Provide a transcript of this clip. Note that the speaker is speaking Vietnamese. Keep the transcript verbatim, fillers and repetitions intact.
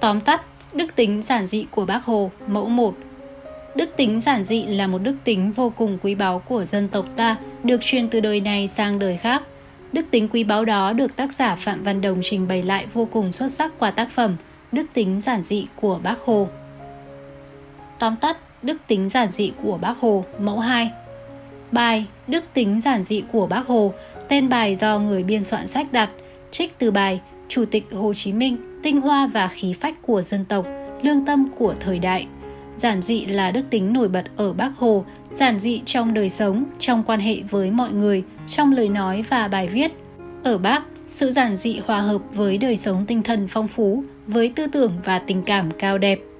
Tóm tắt, đức tính giản dị của Bác Hồ, mẫu một. Đức tính giản dị là một đức tính vô cùng quý báu của dân tộc ta, được truyền từ đời này sang đời khác. Đức tính quý báu đó được tác giả Phạm Văn Đồng trình bày lại vô cùng xuất sắc qua tác phẩm Đức tính giản dị của Bác Hồ. Tóm tắt, đức tính giản dị của Bác Hồ, mẫu hai. Bài Đức tính giản dị của Bác Hồ, tên bài do người biên soạn sách đặt, trích từ bài Chủ tịch Hồ Chí Minh, tinh hoa và khí phách của dân tộc, lương tâm của thời đại. Giản dị là đức tính nổi bật ở Bác Hồ, giản dị trong đời sống, trong quan hệ với mọi người, trong lời nói và bài viết. Ở Bác, sự giản dị hòa hợp với đời sống tinh thần phong phú, với tư tưởng và tình cảm cao đẹp.